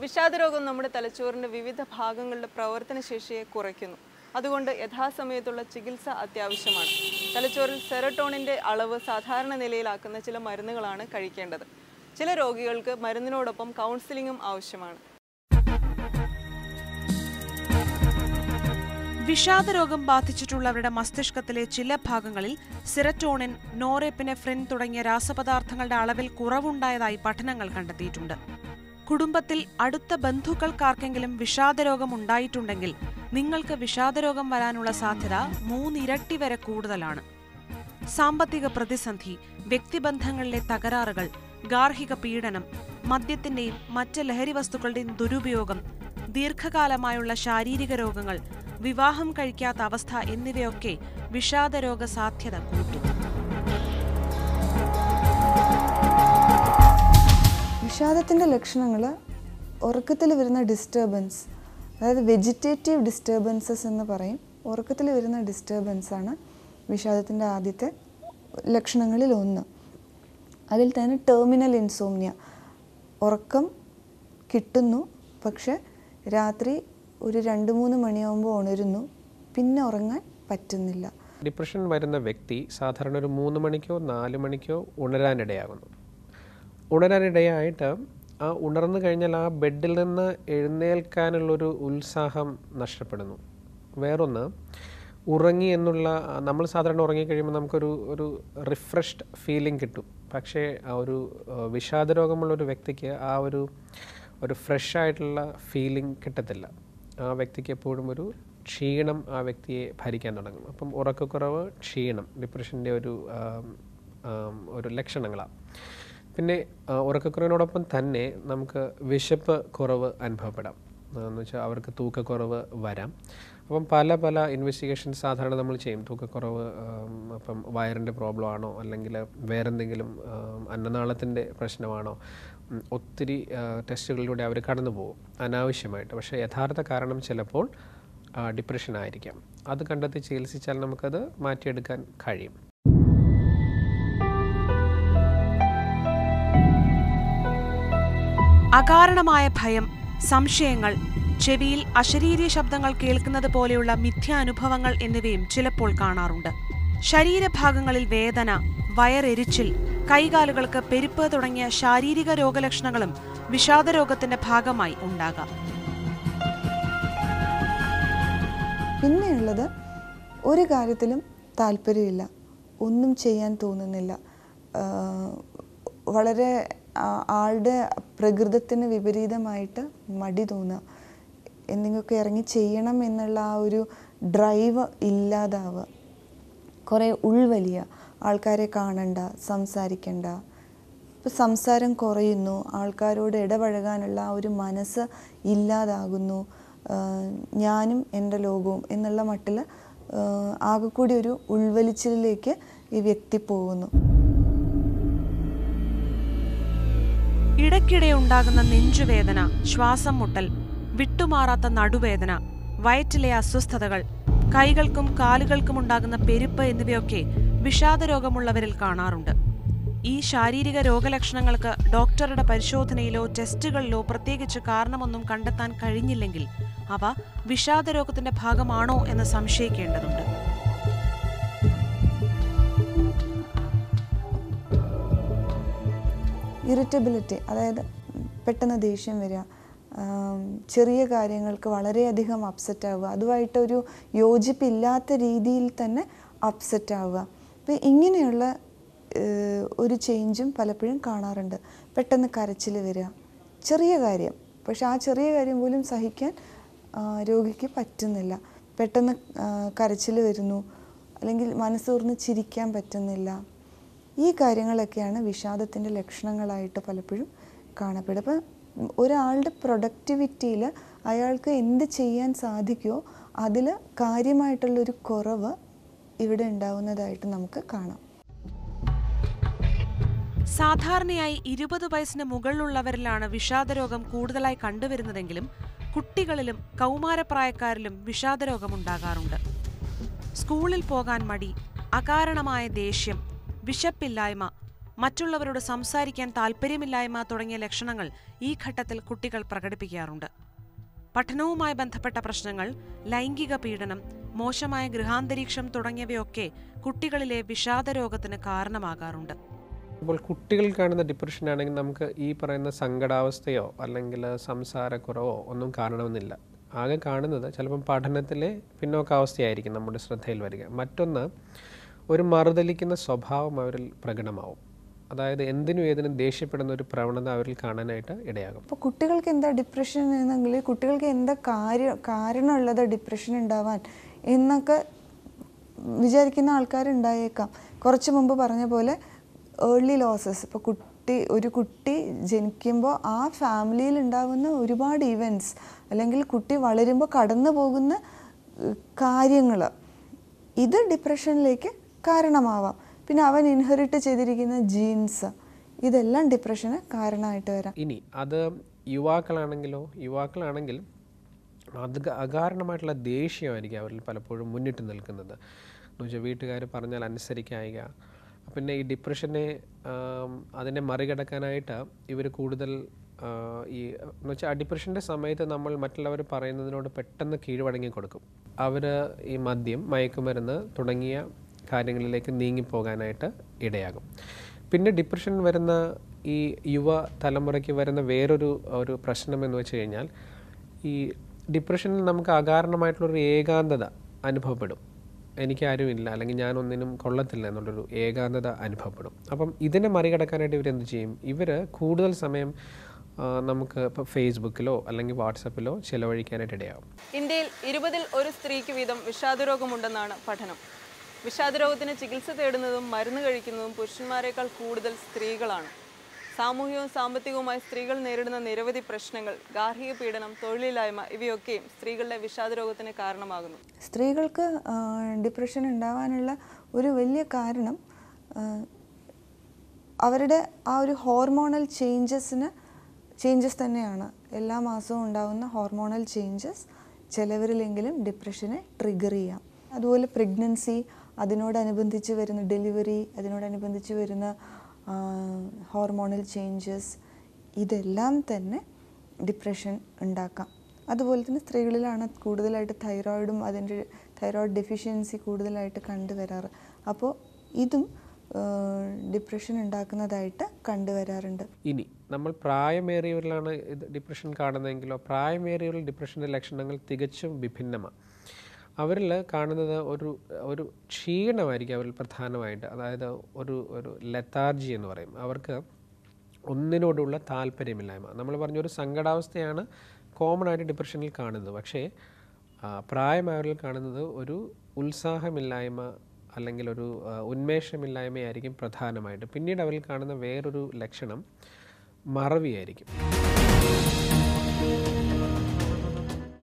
വിഷാദരോഗം നമ്മുടെ തലച്ചോറിന്റെ വിവിധ ഭാഗങ്ങളുടെ പ്രവർത്തനശേഷിയെ കുറയ്ക്കുന്നു. അതുകൊണ്ട് യഥാസമയത്തുള്ള ചികിത്സ അത്യാവശ്യമാണ്. തലച്ചോറിൽ സെറട്ടോണിന്റെ അളവ് സാധാരണ നിലയിലാക്കുന്ന ചില മരുന്നുകളാണ് കഴിക്കേണ്ടത്. ചില രോഗികൾക്ക് മരുന്നിനോടൊപ്പം കൗൺസിലിംഗും ആവശ്യമാണ്. വിഷാദരോഗം ബാധിച്ചിട്ടുള്ളവരുടെ മസ്തിഷ്കത്തിലെ ചില ഭാഗങ്ങളിൽ സെറട്ടോണിൻ, നോറെപ്പിനെഫ്രിൻ തുടങ്ങിയ രാസപദാർത്ഥങ്ങളുടെ അളവിൽ കുറവുണ്ടായതായി പഠനങ്ങൾ കണ്ടെത്തിയിട്ടുണ്ട്. കുടുംബത്തിൽ അടുത്ത ബന്ധുക്കൾക്കാർക്കെങ്കിലും വിഷാദരോഗം ഉണ്ടായിട്ടുണ്ടെങ്കിൽ നിങ്ങൾക്ക് വിഷാദരോഗം വരാനുള്ള സാധ്യത 3 ഇരട്ടി വരെ കൂടുതലാണ്. സാമ്പത്തിക പ്രതിസന്ധി, വ്യക്തിബന്ധങ്ങളിലെ തകരാറുകൾ, ഗാർഹിക പീഡനം, മദ്യത്തിന്റെയും മറ്റ് ലഹരി വസ്തുക്കളുടെയും ദുരുപയോഗം, ദീർഘകാലമായുള്ള ശാരീരിക രോഗങ്ങൾ, വിവാഹം കഴിക്കാത്ത അവസ്ഥ എന്നിവയൊക്കെ വിഷാദരോഗ സാധ്യത കൂട്ടും. വിഷാദത്തിൻ്റെ ലക്ഷണങ്ങൾ ഉറക്കത്തിൽ വരുന്ന ഡിസ്റ്റർബൻസ്, അതായത് വെജിറ്റേറ്റീവ് ഡിസ്റ്റർബൻസസ് എന്ന് പറയും. ഉറക്കത്തിൽ വരുന്ന ഡിസ്റ്റർബൻസാണ് വിഷാദത്തിൻ്റെ ആദ്യത്തെ ലക്ഷണങ്ങളിൽ ഒന്ന്. അതിൽ തന്നെ ടെർമിനൽ ഇൻസോംനിയ, ഉറക്കം കിട്ടുന്നു പക്ഷെ രാത്രി ഒരു 2-3 മണിയാകുമ്പോൾ ഉണരുന്നു, പിന്നെ ഉറങ്ങാൻ പറ്റുന്നില്ല. ഡിപ്രഷൻ വരുന്ന വ്യക്തി സാധാരണ ഒരു 3 മണിക്കോ 4 മണിക്കോ ഉണരാനിടയാകുന്നു. ഉണരാനിടയായിട്ട് ആ ഉണർന്നു കഴിഞ്ഞാൽ ആ ബെഡിൽ നിന്ന് എഴുന്നേൽക്കാനുള്ളൊരു ഉത്സാഹം നഷ്ടപ്പെടുന്നു. വേറൊന്ന്, ഉറങ്ങി എന്നുള്ള നമ്മൾ സാധാരണ ഉറങ്ങിക്കഴിയുമ്പോൾ നമുക്കൊരു റിഫ്രഷ്ഡ് ഫീലിംഗ് കിട്ടും. പക്ഷേ ആ ഒരു വിഷാദരോഗമുള്ളൊരു വ്യക്തിക്ക് ആ ഒരു ഫ്രഷ് ആയിട്ടുള്ള ഫീലിംഗ് കിട്ടത്തില്ല. ആ വ്യക്തിക്ക് എപ്പോഴും ഒരു ക്ഷീണം ആ വ്യക്തിയെ ഭരിക്കാൻ തുടങ്ങും. അപ്പം ഉറക്കക്കുറവ്, ക്ഷീണം ഡിപ്രഷൻ്റെ ഒരു ലക്ഷണങ്ങളാണ്. പിന്നെ ഉറക്കക്കുറവിനോടൊപ്പം തന്നെ നമുക്ക് വിശപ്പ് കുറവ് അനുഭവപ്പെടാം. എന്ന് വെച്ചാൽ അവർക്ക് തൂക്കക്കുറവ് വരാം. അപ്പം പല ഇൻവെസ്റ്റിഗേഷൻസ് സാധാരണ നമ്മൾ ചെയ്യും. തൂക്കക്കുറവ് അപ്പം വയറിൻ്റെ പ്രോബ്ലം ആണോ, അല്ലെങ്കിൽ വേറെന്തെങ്കിലും അന്നനാളത്തിൻ്റെ പ്രശ്നമാണോ, ഒത്തിരി ടെസ്റ്റുകളിലൂടെ അവർ കടന്നു പോകും അനാവശ്യമായിട്ട്. പക്ഷേ യഥാർത്ഥ കാരണം ചിലപ്പോൾ ഡിപ്രഷൻ ആയിരിക്കാം. അത് കണ്ടെത്തി ചികിത്സിച്ചാൽ നമുക്കത് മാറ്റിയെടുക്കാൻ കഴിയും. അകാരണമായ ഭയം, സംശയങ്ങൾ, ചെവിയിൽ അശരീരി ശബ്ദങ്ങൾ കേൾക്കുന്നത് പോലെയുള്ള മിഥ്യാനുഭവങ്ങൾ എന്നിവയും ചിലപ്പോൾ കാണാറുണ്ട്. ശരീരഭാഗങ്ങളിൽ വേദന, വയറെരിച്ചിൽ, കൈകാലുകൾക്ക് പെരുപ്പ് തുടങ്ങിയ ശാരീരിക രോഗലക്ഷണങ്ങളും വിഷാദരോഗത്തിന്റെ ഭാഗമായി ഉണ്ടാകാം. പിന്നെയുള്ളത്, ഒരു കാര്യത്തിലും താല്പര്യമില്ല, ഒന്നും ചെയ്യാൻ തോന്നുന്നില്ല, വളരെ ആളുടെ പ്രകൃതത്തിന് വിപരീതമായിട്ട് മടി തോന്നുക, എന്തെങ്കിലുമൊക്കെ ഇറങ്ങി ചെയ്യണം എന്നുള്ള ആ ഒരു ഡ്രൈവ് ഇല്ലാതാവുക, കുറേ ഉൾവലിയ, ആൾക്കാരെ കാണണ്ട, സംസാരിക്കണ്ട, ഇപ്പോൾ സംസാരം കുറയുന്നു, ആൾക്കാരോട് ഇടപഴകാനുള്ള ആ ഒരു മനസ്സ് ഇല്ലാതാകുന്നു, ഞാനും എൻ്റെ ലോകവും എന്നുള്ള മട്ടിൽ ആകെക്കൂടി ഒരു ഉൾവലിച്ചിലേക്ക് ഈ വ്യക്തി പോകുന്നു. ഇടയ്ക്കിടെ ഉണ്ടാകുന്ന നെഞ്ചുവേദന, ശ്വാസം മുട്ടൽ, വിട്ടുമാറാത്ത നടുവേദന, വയറ്റിലെ അസ്വസ്ഥതകൾ, കൈകൾക്കും കാലുകൾക്കും ഉണ്ടാകുന്ന പെരുപ്പ് എന്നിവയൊക്കെ വിഷാദരോഗമുള്ളവരിൽ കാണാറുണ്ട്. ഈ ശാരീരിക രോഗലക്ഷണങ്ങൾക്ക് ഡോക്ടറുടെ പരിശോധനയിലോ ടെസ്റ്റുകളിലോ പ്രത്യേകിച്ച് കാരണമൊന്നും കണ്ടെത്താൻ കഴിഞ്ഞില്ലെങ്കിൽ അവ വിഷാദരോഗത്തിന്റെ ഭാഗമാണോ എന്ന് സംശയിക്കേണ്ടതുണ്ട്. ഇറിറ്റബിലിറ്റി, അതായത് പെട്ടെന്ന് ദേഷ്യം വരിക, ചെറിയ കാര്യങ്ങൾക്ക് വളരെയധികം അപ്സെറ്റ് ആവുക, അതുമായിട്ടൊരു യോജിപ്പില്ലാത്ത രീതിയിൽ തന്നെ അപ്സെറ്റ് ആവുക. അപ്പോൾ ഇങ്ങനെയുള്ള ഒരു ചേഞ്ചും പലപ്പോഴും കാണാറുണ്ട്. പെട്ടെന്ന് കരച്ചിൽ വരിക, ചെറിയ കാര്യം, പക്ഷെ ആ ചെറിയ കാര്യം പോലും സഹിക്കാൻ രോഗിക്ക് പറ്റുന്നില്ല. പെട്ടെന്ന് കരച്ചിൽ വരുന്നു, അല്ലെങ്കിൽ മനസ്സൂർന്ന് ചിരിക്കാൻ പറ്റുന്നില്ല. ഈ കാര്യങ്ങളൊക്കെയാണ് വിഷാദത്തിൻ്റെ ലക്ഷണങ്ങളായിട്ട് പലപ്പോഴും കാണപ്പെടുക. അപ്പം ഒരാളുടെ പ്രൊഡക്ടിവിറ്റിയിൽ അയാൾക്ക് എന്ത് ചെയ്യാൻ സാധിക്കുമോ അതിൽ കാര്യമായിട്ടുള്ളൊരു കുറവ് ഇവിടെ ഉണ്ടാവുന്നതായിട്ട് നമുക്ക് കാണാം. സാധാരണയായി 20 വയസ്സിന് മുകളിലുള്ളവരിലാണ് വിഷാദരോഗം കൂടുതലായി കണ്ടുവരുന്നതെങ്കിലും കുട്ടികളിലും കൗമാരപ്രായക്കാരിലും വിഷാദരോഗം ഉണ്ടാകാറുണ്ട്. സ്കൂളിൽ പോകാൻ മടി, അകാരണമായ ദേഷ്യം, വിശപ്പില്ലായ്മ, മറ്റുള്ളവരോട് സംസാരിക്കാൻ താല്പര്യമില്ലായ്മ തുടങ്ങിയ ലക്ഷണങ്ങൾ ഈ ഘട്ടത്തിൽ കുട്ടികൾ പ്രകടിപ്പിക്കാറുണ്ട്. പഠനവുമായി ബന്ധപ്പെട്ട പ്രശ്നങ്ങൾ, ലൈംഗിക പീഡനം, മോശമായ ഗൃഹാന്തരീക്ഷം തുടങ്ങിയവയൊക്കെ കുട്ടികളിലെ വിഷാദരോഗത്തിന് കാരണമാകാറുണ്ട്. അപ്പോൾ കുട്ടികൾ കാണുന്ന ഡിപ്രഷൻ ആണെങ്കിൽ നമുക്ക് ഈ പറയുന്ന സങ്കടാവസ്ഥയോ അല്ലെങ്കിൽ സംസാരക്കുറവോ ഒന്നും കാണണമെന്നില്ല. ആകെ കാണുന്നത് ചിലപ്പം പഠനത്തിലെ പിന്നോക്കാവസ്ഥയായിരിക്കും നമ്മുടെ ശ്രദ്ധയിൽ വരിക. മറ്റൊന്ന്, ഒരു മറുതലിക്കുന്ന സ്വഭാവം അവരിൽ പ്രകടമാവും. അതായത് എന്തിനും ഏതിനും ദേഷ്യപ്പെടുന്ന ഒരു പ്രവണത അവരിൽ കാണാനായിട്ട് ഇടയാകും. അപ്പോൾ കുട്ടികൾക്ക് എന്താ ഡിപ്രഷൻ എന്നെങ്കിൽ കുട്ടികൾക്ക് എന്താ കാരണമുള്ളത് ഡിപ്രഷൻ ഉണ്ടാവാൻ എന്നൊക്കെ വിചാരിക്കുന്ന ആൾക്കാരുണ്ടായേക്കാം. കുറച്ച് മുമ്പ് പറഞ്ഞ പോലെ ഏർലി ലോസസ്, ഇപ്പോൾ ഒരു കുട്ടി ജനിക്കുമ്പോൾ ആ ഫാമിലിയിൽ ഉണ്ടാകുന്ന ഒരുപാട് ഇവൻറ്റ്സ് അല്ലെങ്കിൽ കുട്ടി വളരുമ്പോൾ കടന്നു പോകുന്ന കാര്യങ്ങൾ, ഇത് ഡിപ്രഷനിലേക്ക് കാരണമാവാം. പിന്നെ അവൻ ഇൻഹെറിറ്റ് ചെയ്തിരിക്കുന്ന ജീൻസ്, ഇതെല്ലാം ഡിപ്രഷന് കാരണമായിട്ട് വരാം. ഇനി അത് യുവാക്കളാണെങ്കിൽ അത് അകാരണമായിട്ടുള്ള ദേഷ്യമായിരിക്കും അവരിൽ പലപ്പോഴും മുന്നിട്ട് നിൽക്കുന്നത്. എന്ന് വെച്ചാൽ വീട്ടുകാർ പറഞ്ഞാൽ അനുസരിക്കായിക. പിന്നെ ഈ ഡിപ്രഷനെ അതിനെ മറികടക്കാനായിട്ട് ഇവർ കൂടുതൽ എന്ന് വെച്ചാൽ ആ ഡിപ്രഷൻ്റെ സമയത്ത് നമ്മൾ മറ്റുള്ളവർ പറയുന്നതിനോട് പെട്ടെന്ന് കീഴ്വഴങ്ങി കൊടുക്കും. അവർ ഈ മദ്യം, മയക്കുമരുന്ന് തുടങ്ങിയ കാര്യങ്ങളിലേക്ക് നീങ്ങിപ്പോകാനായിട്ട് ഇടയാകും. പിന്നെ ഡിപ്രഷൻ വരുന്ന ഈ യുവ തലമുറയ്ക്ക് വരുന്ന വേറൊരു പ്രശ്നം എന്ന് വെച്ച് കഴിഞ്ഞാൽ, ഈ ഡിപ്രഷനിൽ നമുക്ക് അകാരണമായിട്ടുള്ളൊരു ഏകാന്തത അനുഭവപ്പെടും. എനിക്കാരുമില്ല അല്ലെങ്കിൽ ഞാനൊന്നിനും കൊള്ളത്തില്ല എന്നുള്ളൊരു ഏകാന്തത അനുഭവപ്പെടും. അപ്പം ഇതിനെ മറികടക്കാനായിട്ട് ഇവരെന്ത് ചെയ്യും? ഇവർ കൂടുതൽ സമയം നമുക്ക് ഇപ്പോൾ ഫേസ്ബുക്കിലോ അല്ലെങ്കിൽ വാട്സപ്പിലോ ചിലവഴിക്കാനായിട്ട് ഇടയാകും. ഇന്ത്യയിൽ 20-ൽ 1 സ്ത്രീക്ക് വീതം വിഷാദരോഗമുണ്ടെന്നാണ് പഠനം. വിഷാദരോഗത്തിന് ചികിത്സ തേടുന്നതും മരുന്ന് കഴിക്കുന്നതും പുരുഷന്മാരെക്കാൾ കൂടുതൽ സ്ത്രീകളാണ്. സാമൂഹികവും സാമ്പത്തികവുമായി സ്ത്രീകൾ നേരിടുന്ന നിരവധി പ്രശ്നങ്ങൾ, ഗാർഹിക പീഡനം, തൊഴിലില്ലായ്മ ഇവയൊക്കെയും സ്ത്രീകളുടെ വിഷാദരോഗത്തിന് കാരണമാകുന്നു. സ്ത്രീകൾക്ക് ഡിപ്രഷൻ ഉണ്ടാവാനുള്ള ഒരു വലിയ കാരണം അവരുടെ ആ ഒരു ഹോർമോണൽ ചേഞ്ചസ് തന്നെയാണ്. എല്ലാ മാസവും ഉണ്ടാകുന്ന ഹോർമോണൽ ചേഞ്ചസ് ചിലവരിലെങ്കിലും ഡിപ്രഷനെ ട്രിഗർ ചെയ്യാം. അതുപോലെ പ്രഗ്നൻസി, അതിനോടനുബന്ധിച്ച് വരുന്ന ഡെലിവറി, അതിനോടനുബന്ധിച്ച് വരുന്ന ഹോർമോണൽ ചേഞ്ചസ്, ഇതെല്ലാം തന്നെ ഡിപ്രഷൻ ഉണ്ടാക്കാം. അതുപോലെ തന്നെ സ്ത്രീകളിലാണ് കൂടുതലായിട്ട് തൈറോയ്ഡ് ഡെഫിഷ്യൻസി കൂടുതലായിട്ട് കണ്ടുവരാറ്. അപ്പോൾ ഇതും ഡിപ്രഷൻ ഉണ്ടാക്കുന്നതായിട്ട് കണ്ടുവരാറുണ്ട്. ഇനി നമ്മൾ പ്രായമേറിയവരിലാണ് ഇത് ഡിപ്രഷൻ കാണുന്നതെങ്കിലോ, പ്രായമേറിയവരിൽ ഡിപ്രഷൻ്റെ ലക്ഷണങ്ങൾ തികച്ചും വിഭിന്നമാണ്. അവരിൽ കാണുന്നത് ഒരു ക്ഷീണമായിരിക്കും അവരിൽ പ്രധാനമായിട്ട്. അതായത് ഒരു ലെത്താർജി എന്ന് പറയും. അവർക്ക് ഒന്നിനോടുള്ള താല്പര്യമില്ലായ്മ. നമ്മൾ പറഞ്ഞൊരു സങ്കടാവസ്ഥയാണ് കോമൺ ആയിട്ട് ഡിപ്രഷനിൽ കാണുന്നത്. പക്ഷേ പ്രായമായവരിൽ കാണുന്നത് ഒരു ഉത്സാഹമില്ലായ്മ അല്ലെങ്കിൽ ഒരു ഉന്മേഷമില്ലായ്മയായിരിക്കും പ്രധാനമായിട്ട്. പിന്നീട് അവരിൽ കാണുന്ന വേറൊരു ലക്ഷണം മറവിയായിരിക്കും.